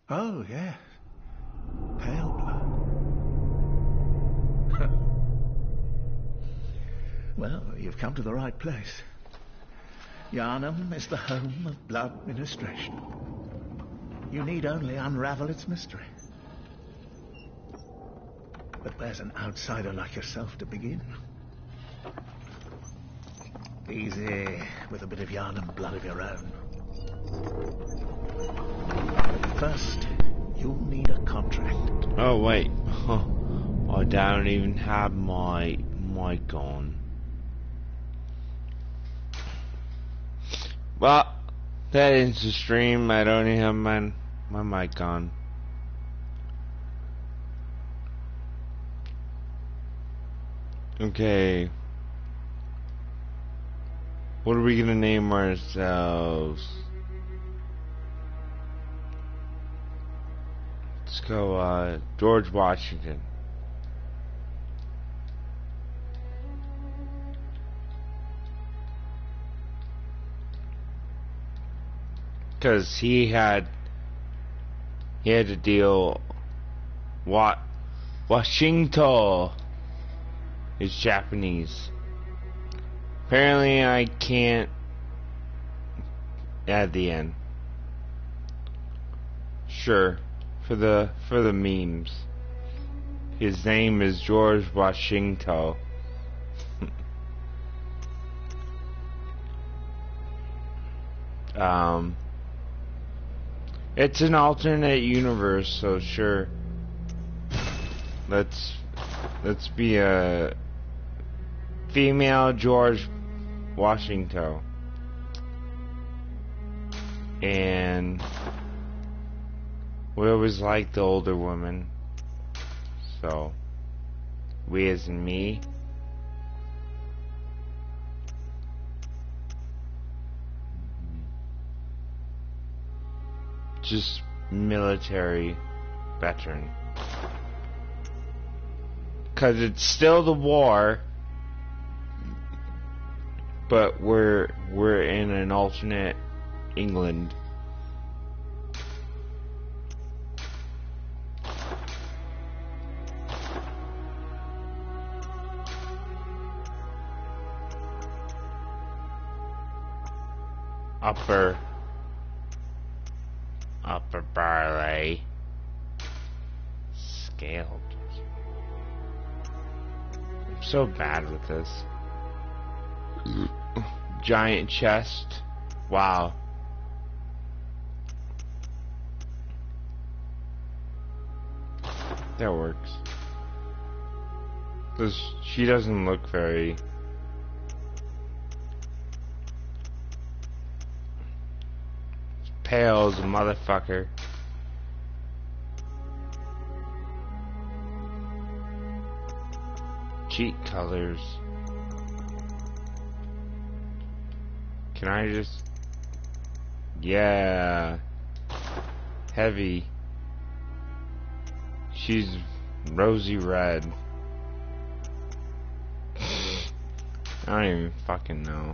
Oh, yeah. Pale blood. Well, you've come to the right place. Yharnam is the home of blood ministration. You need only unravel its mystery. But where's an outsider like yourself to begin? Easy, with a bit of Yharnam blood of your own. First, you'll need a contract. Oh, wait. I don't even have my mic on. Well, that ends the stream. I don't even have my mic on. Okay. What are we gonna name ourselves? Let's go, George Washington. Because he had to deal Washington is Japanese. Apparently I can't at the end. Sure, for the memes. His name is George Washington. It's an alternate universe, so sure. Let's be a female George Washington. And we always like the older women. So we as in me. Just military veteran. 'Cause it's still the war, but we're in an alternate England. Upper barley. Scaled. I'm so bad with this. Giant chest. Wow. That works. 'Cause she doesn't look very... pale as a motherfucker. Cheat colors. Can I just... yeah. Heavy. She's rosy red. I don't even fucking know.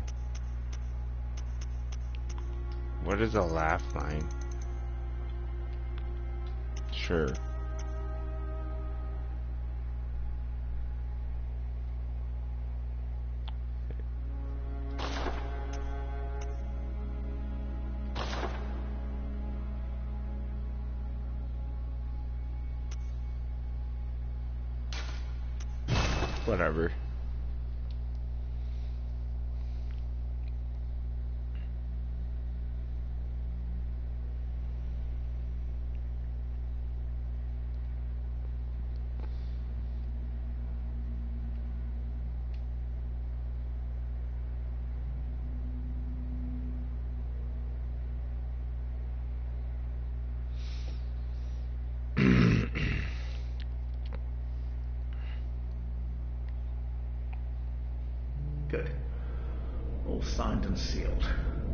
What is a laugh line? Sure. Whatever. Good. All signed and sealed.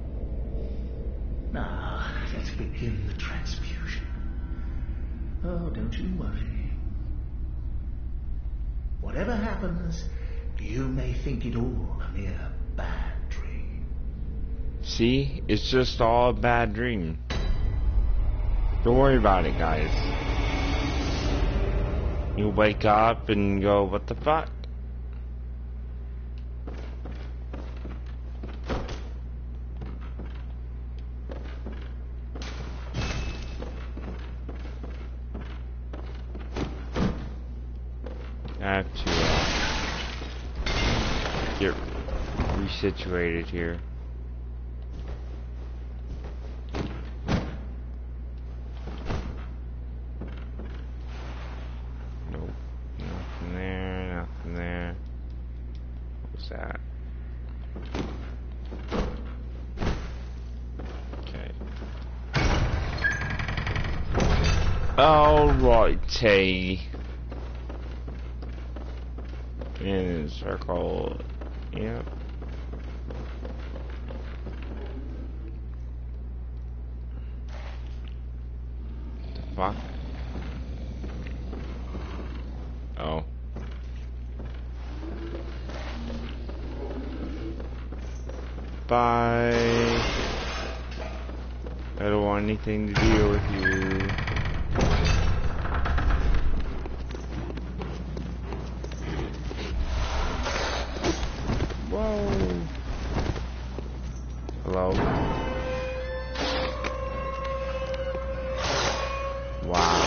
Now, let's begin the transfusion. Oh, don't you worry. Whatever happens, you may think it all a mere bad dream. See? It's just all a bad dream. Don't worry about it, guys. You wake up and go, what the fuck? I have to get resituated here. Nope, nothing there, nothing there. What's that? Okay. Alrighty. In a circle. Yep. The fuck? Oh. Bye. I don't want anything to deal with you. Whoa. Hello. Wow.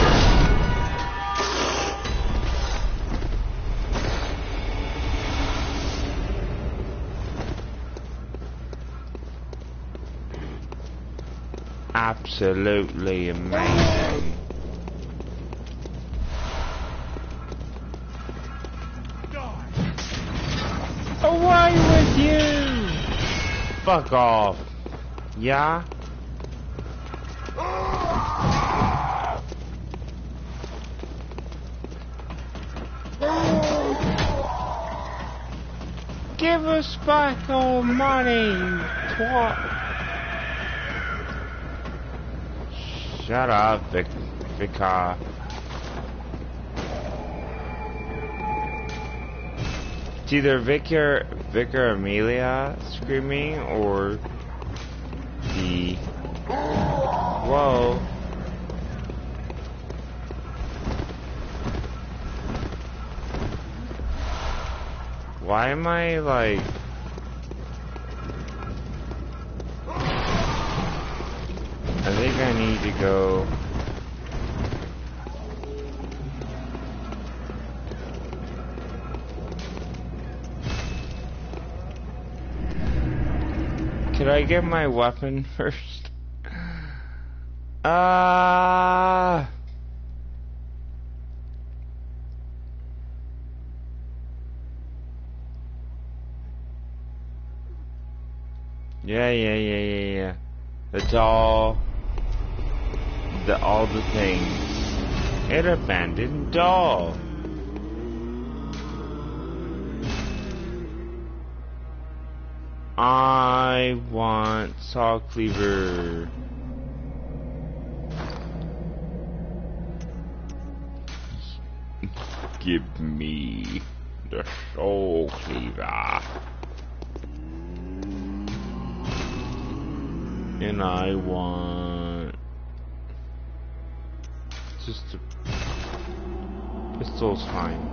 Absolutely amazing. Away with you! Fuck off. Yeah? Give us back our money, twat. Shut up, Vicar. It's either Vicar Amelia screaming or the... Whoa. Why am I like... I think I need to go... Could I get my weapon first? Yeah. The doll. All the things. An abandoned doll. I want Saw Cleaver. Give me the Soul Cleaver. And I want just a pistol's fine.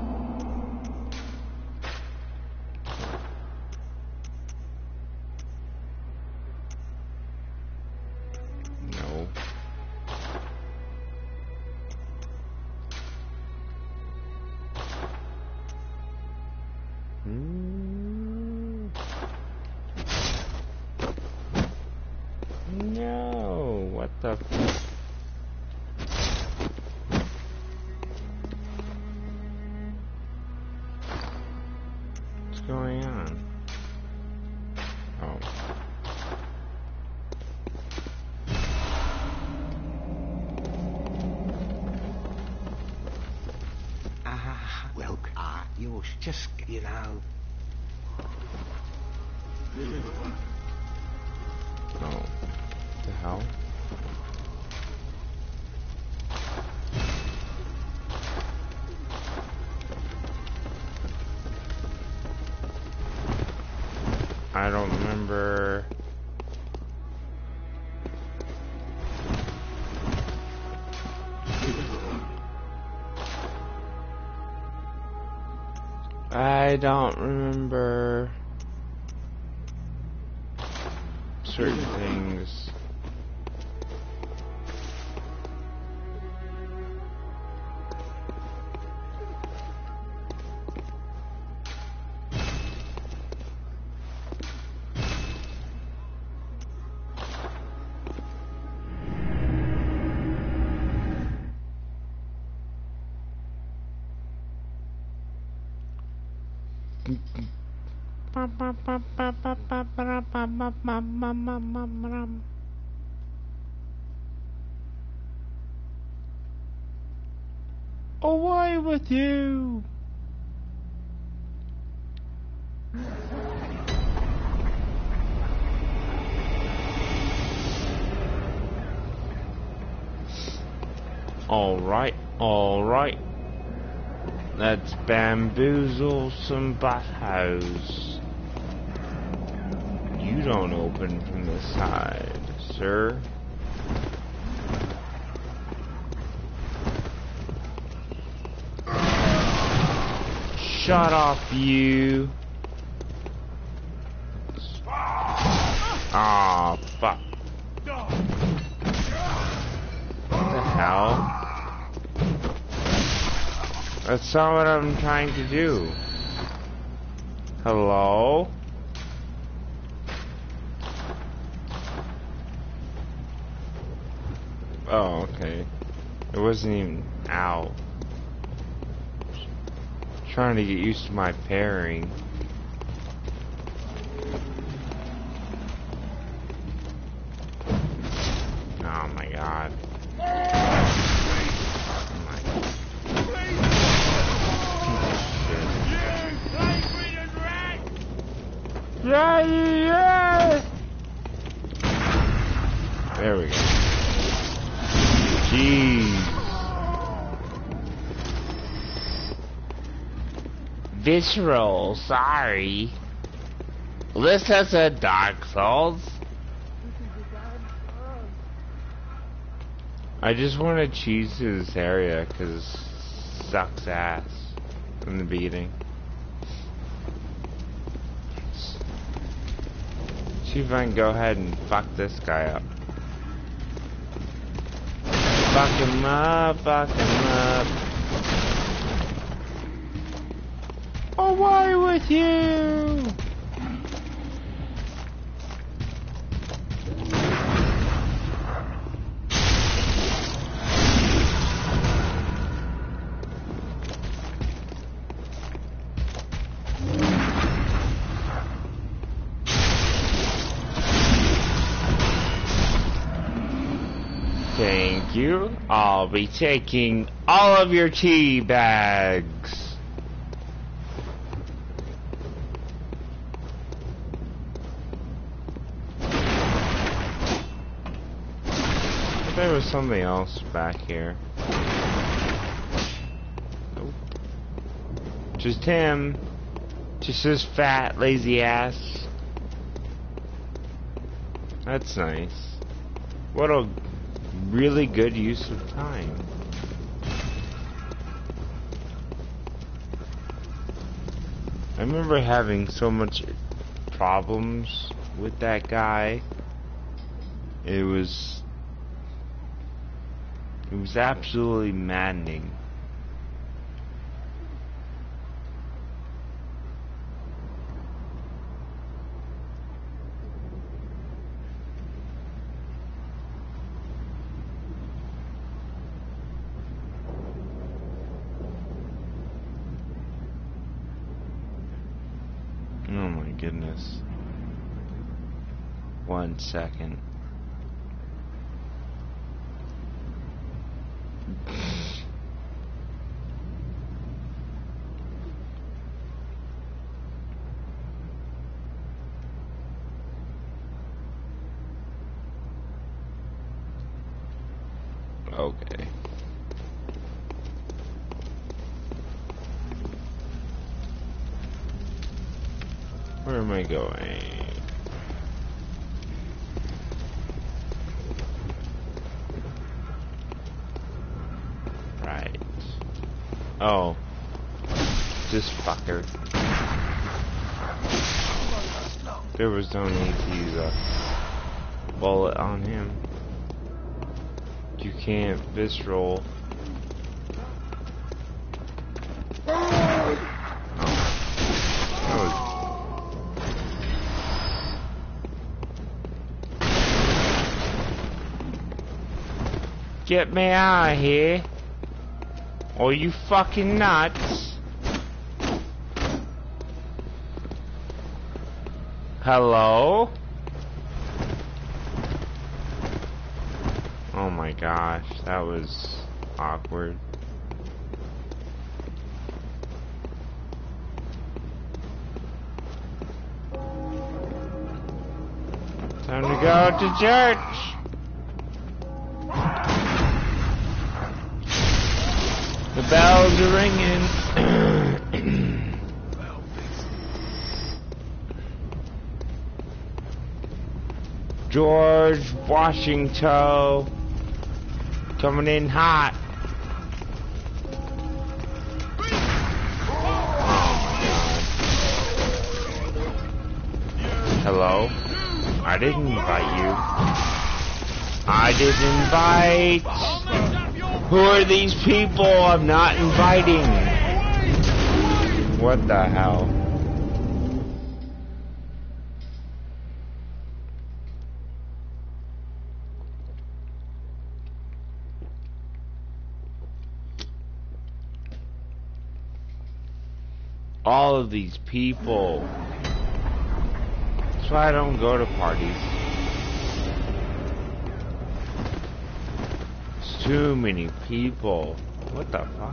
No. No, what the f- What's going on? Oh. Well, you're just, you know... Oh. What the hell? I don't remember. I don't remember certain things. Away with you! Alright, alright. Let's bamboozle some buttholes. You don't open from the side, sir. Shut off, you. Ah, fuck. What the hell? That's not what I'm trying to do. Hello? Oh, okay. It wasn't even out. Trying to get used to my pairing. Oh my god. Yeah. There we go. Jeez. Visceral, sorry. This has a Dark Souls. I just want to cheese through this area because it sucks ass in the beginning. See if I can go ahead and fuck this guy up. Fuck him up, fuck him up. Away with you! Thank you. I'll be taking all of your tea bags. There was something else back here. Nope. Just him. Just his fat, lazy ass. That's nice. What a really good use of time. I remember having so much problems with that guy. It was absolutely maddening. Oh my goodness. 1 second. Okay. Where am I going? Right. Oh. This fucker. There was no need to use a bullet on him. You can't visceral. Get me out of here. Are you fucking nuts? Hello? Oh my gosh, that was awkward. Time to go to church. The bells are ringing. George Washington coming in hot. Hello? I didn't invite you. I didn't invite. Who are these people I'm not inviting? What the hell? All of these people. That's why I don't go to parties. There's too many people. What the fuck?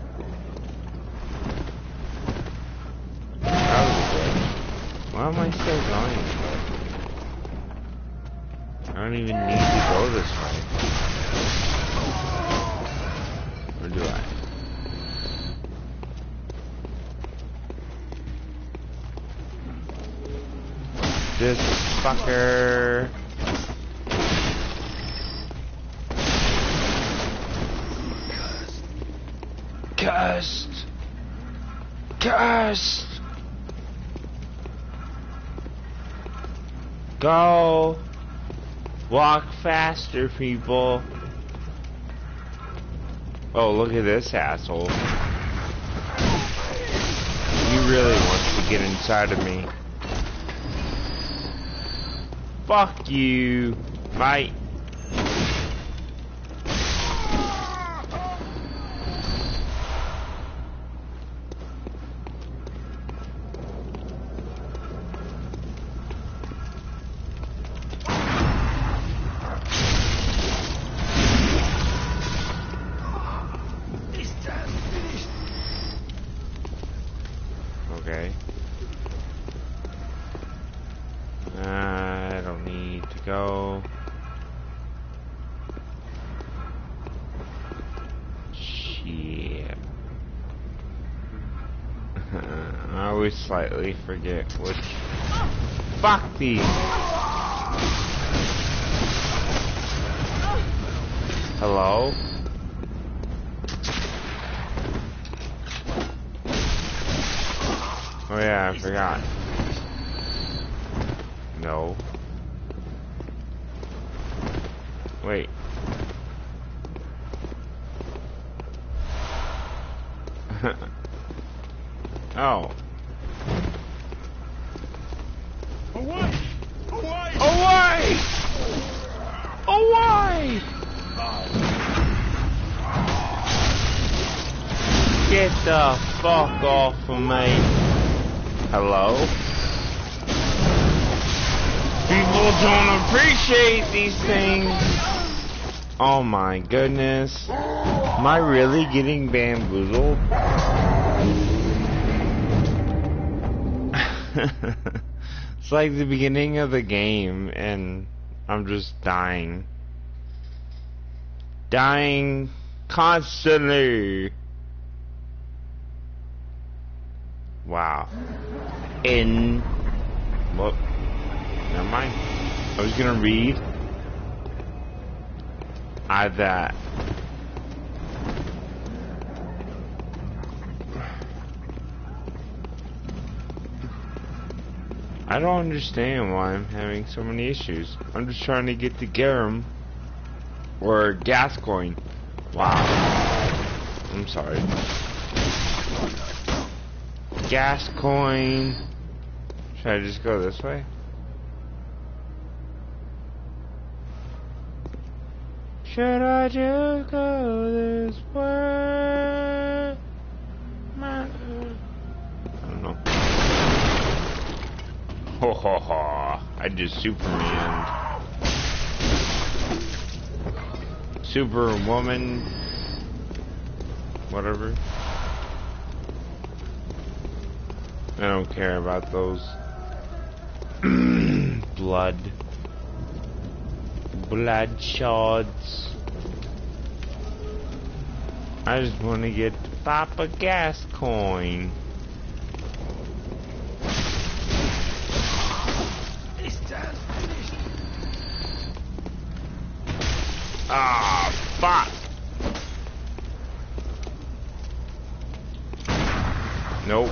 That was good. Why am I still going? I don't even need to go this way. Or do I? This fucker. Cursed. Cursed. Go. Walk faster, people. Oh, look at this asshole. He really wants to get inside of me. Fuck you, mate. Okay. I don't need to go. Shit. I always slightly forget which. Fuck these. Hello? Oh yeah, I forgot. No. Wait. Oh. Away! Away! Away! Away! Get the fuck off of me. Hello? People don't appreciate these things. Oh my goodness. Am I really getting bamboozled? It's like the beginning of the game and I'm just dying. Dying constantly. Wow. Well, never mind. I was gonna read that. I don't understand why I'm having so many issues. I'm just trying to get the garum or Gascoigne. Wow. I'm sorry. Gascoigne. Should I just go this way? Should I just go this way? I don't know. Ho ho ho. I just Superman. Superwoman. Whatever. I don't care about those. Bloodshots. I just want to get Papa Gascoigne. Ah, fuck. Nope.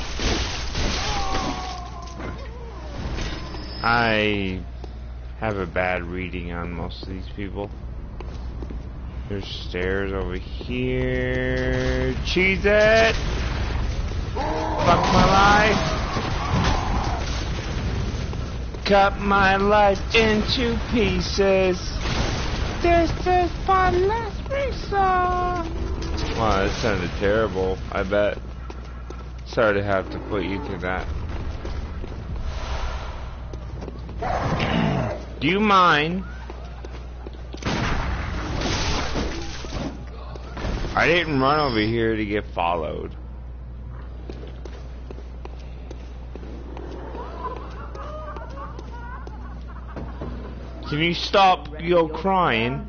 I have a bad reading on most of these people. There's stairs over here. Cheese it! Fuck my life! Cut my life into pieces. This is my last resort. Wow, that sounded terrible, I bet. Sorry to have to put you through that. Do you mind? I didn't run over here to get followed. Can you stop your crying?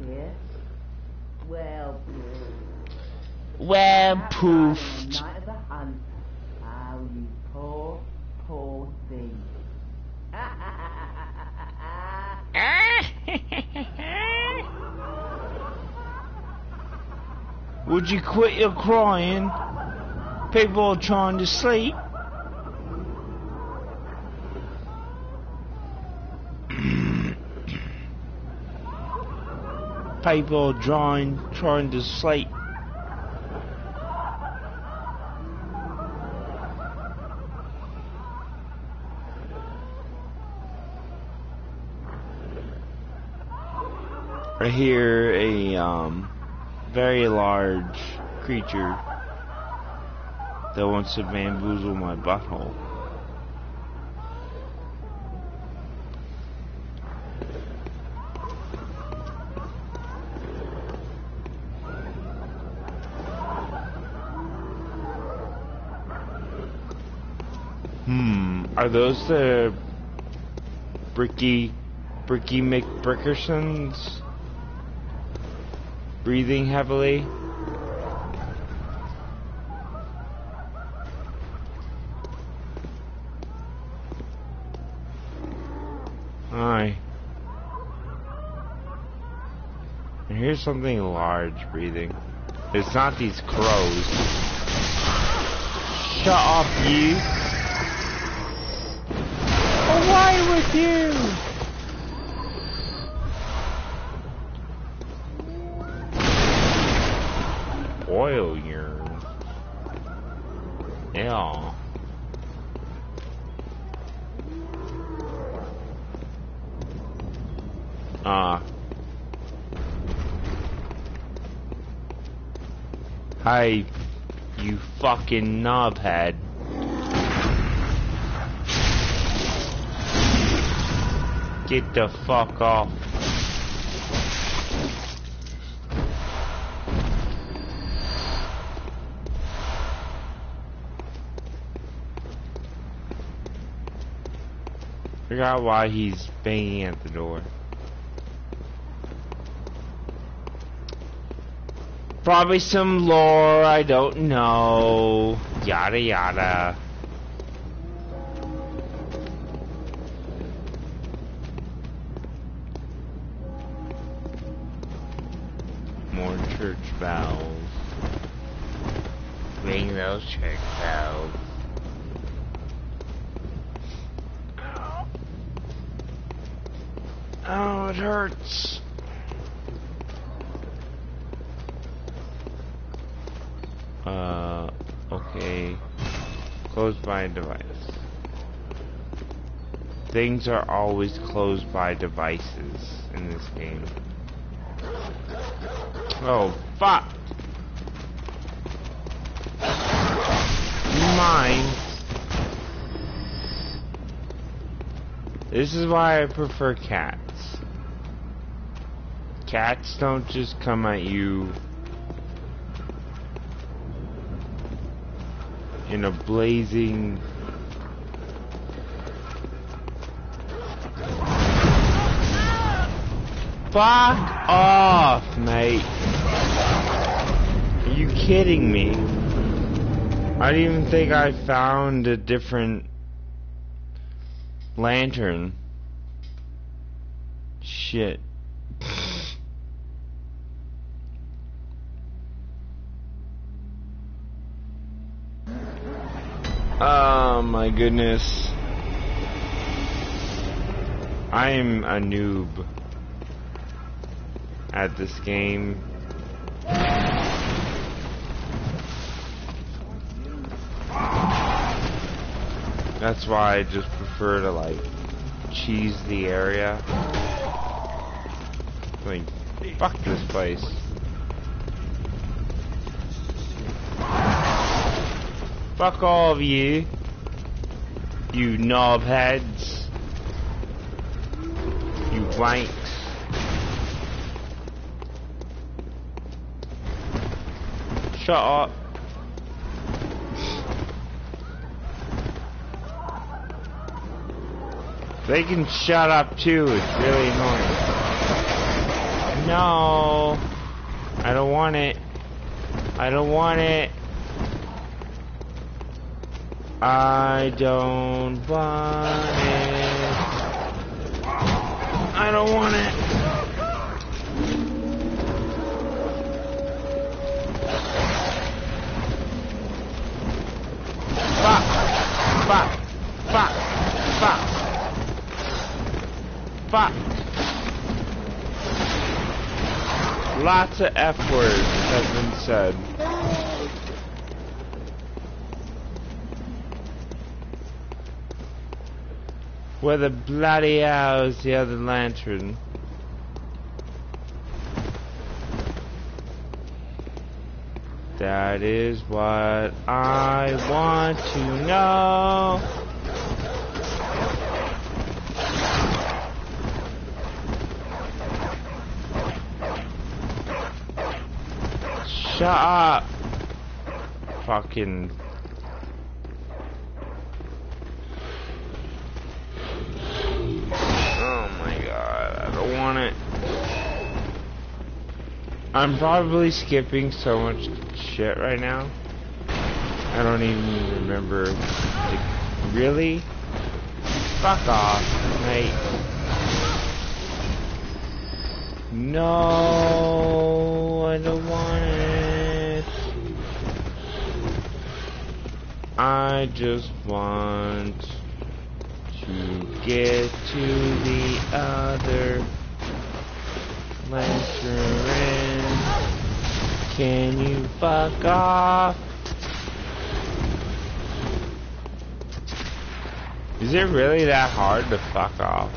Well, poofed. Would you quit your crying? People are trying to sleep. People are trying to sleep. I hear a very large creature that wants to bamboozle my butthole. Are those the Bricky McBrickersons? Breathing heavily. Hi. And here's something large breathing. It's not these crows. Shut up, you. Away with you. Oil urn. Yeah. Hi, you fucking knobhead. Get the fuck off. Figure out why he's banging at the door. Probably some lore I don't know. Yada yada. More church bells. Ring those church bells. Oh, it hurts. Okay. Closed by device. Things are always closed by devices in this game. Oh, fuck! Mine. This is why I prefer cats. Cats don't just come at you in a blazing... Fuck off, mate. Are you kidding me? I don't even think I found a different lantern. Shit. Oh my goodness. I am a noob at this game. That's why I just prefer to like cheese the area. Like, fuck this place. Fuck all of you. You knobheads. You wanks. Shut up. They can shut up too, it's really annoying. No. I don't want it. I don't want it. I don't want it. I don't want it. Fuck. Fuck. Fuck. Fuck. Fuck. Lots of F words have been said. Where the bloody hell is the other lantern? That is what I want to know. Shut up! Fucking... Oh my god, I don't want it. I'm probably skipping so much shit right now. I don't even remember. Really? Fuck off, mate. No, I don't want it. I just want to get to the other lantern. Can you fuck off? Is it really that hard to fuck off?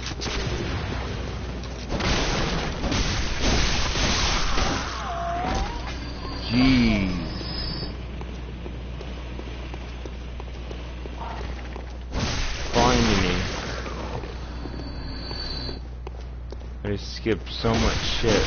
Jeez. Finally. I skipped so much shit.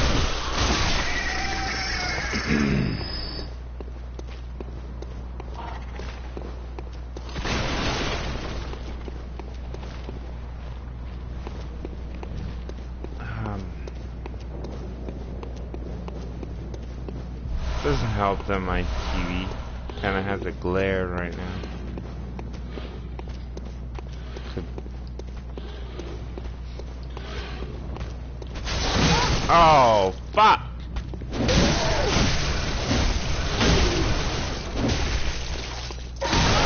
Doesn't help that my TV kind of has a glare right now. Oh, fuck!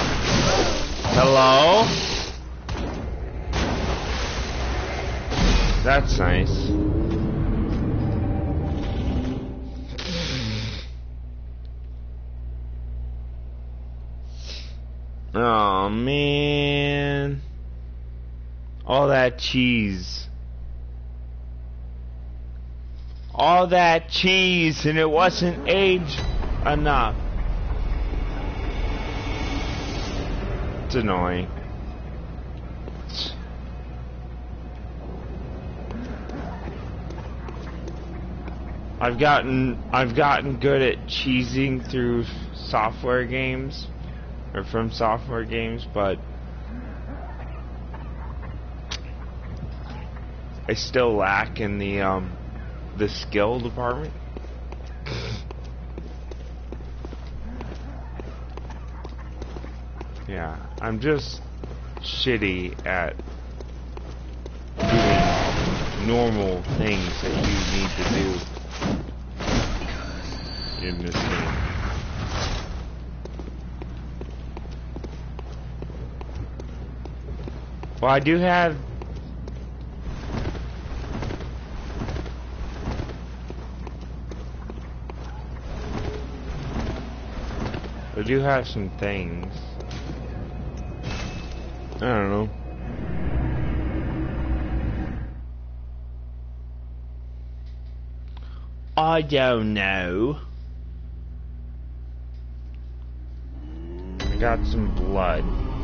Hello? That's nice. Oh man. All that cheese. All that cheese, and it wasn't aged enough. It's annoying. I've gotten good at cheesing through software games, or from software games, but I still lack in the skill department. Yeah, I'm just shitty at doing normal things that you need to do in this game. Well, I do have some things. I don't know. I don't know. I got some blood.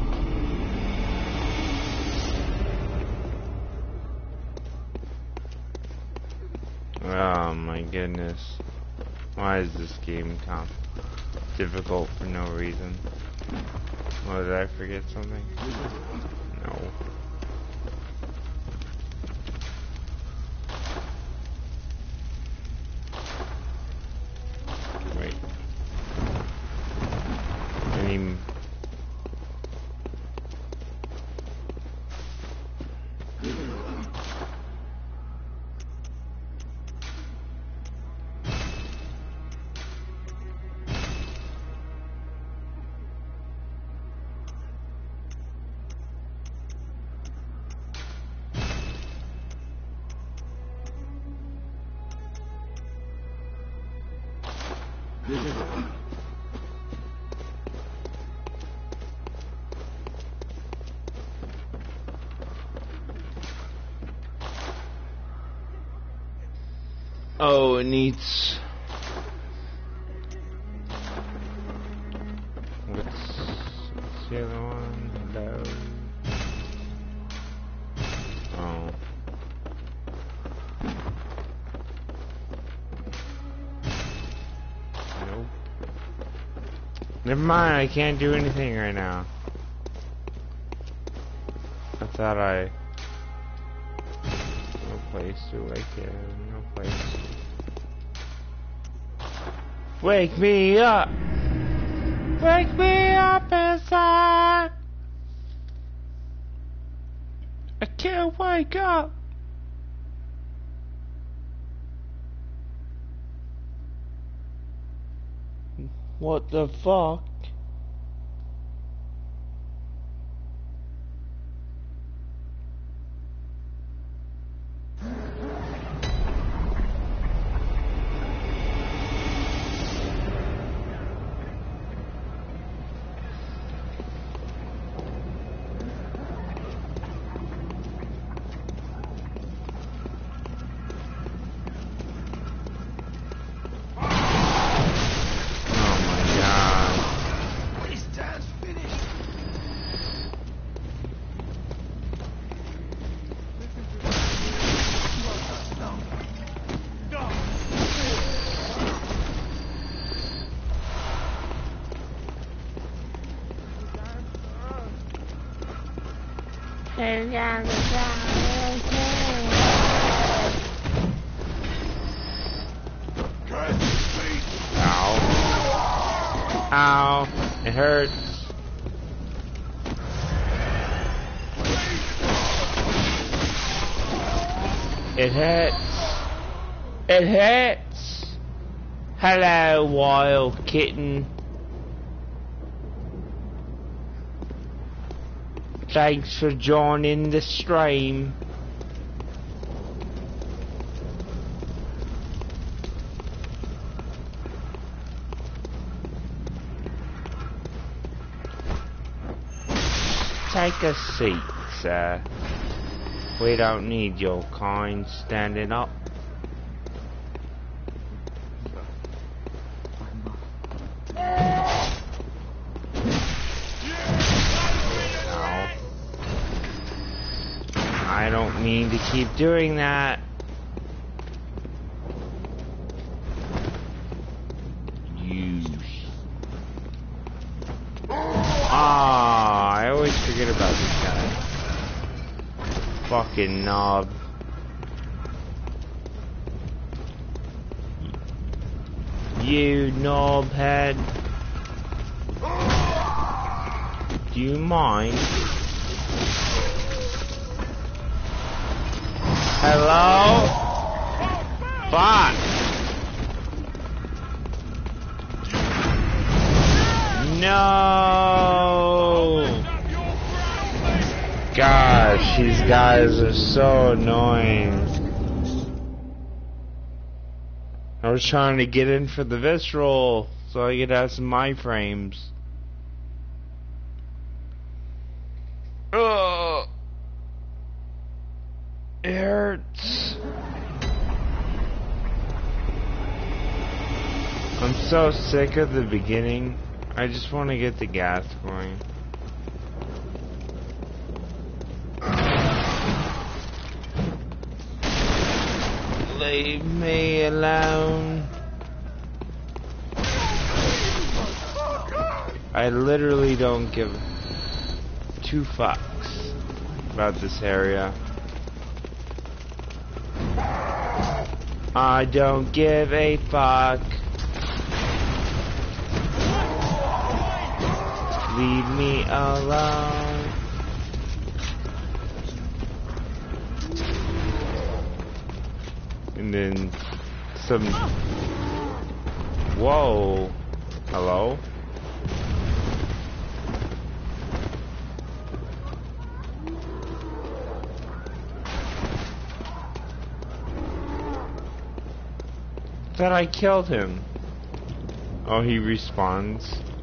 Oh my goodness. Why is this game difficult for no reason? Oh, did I forget something? No. Wait. Oh, it needs... What's the other one? No. Oh. Nope. Never mind, I can't do anything right now. I thought I... No place to wake it. No place. Wake me up! Wake me up inside! I can't wake up! What the fuck? Ow. Ow. It hurts. It hurts. It hurts. Hello, wild kitten. Thanks for joining the stream. Take a seat, sir. We don't need your kind standing up. I don't mean to keep doing that. I always forget about this guy. Fucking knob. You knobhead. Do you mind? Hello? Fuck! No! Gosh, these guys are so annoying. I was trying to get in for the visceral so I could have some iframes. Ugh. It hurts. I'm so sick of the beginning. I just want to get the gas going. Leave me alone. I literally don't give two fucks about this area. I don't give a fuck. Leave me alone. And then some... Whoa. Hello? Thought I killed him. Oh, he respawns.